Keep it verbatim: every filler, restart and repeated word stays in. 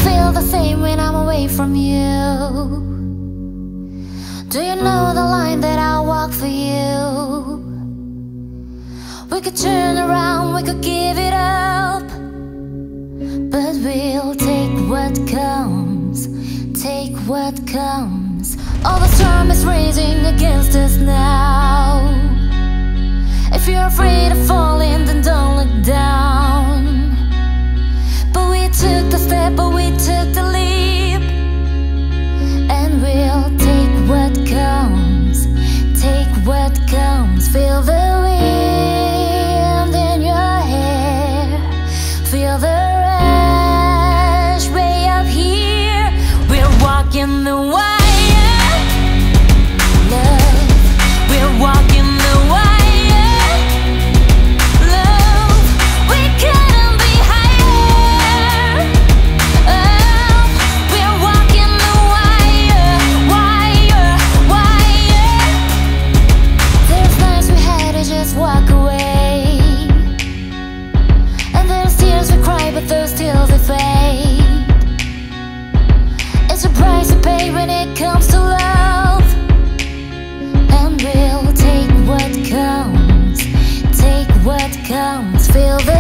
feel the same when I'm away from you. Do you know the line that I walk for you? We could turn around, we could give it up, but we'll take what comes, take what comes. All the storm is raging against us now. If you're afraid of falling, then don't look down. But we took the step, but we took the leap, and we'll take what comes, take what comes. Feel the wind in your hair, feel the rush way up here. We're walking the wire, love. We're walking the wire, love. We couldn't be higher. Oh, we're walking the wire, wire, wire. There's nights we had to just walk away, and there's tears we cry, but those tears they fade. It's a price to pay when it comes to love, and we'll take what comes, take what comes. Feel the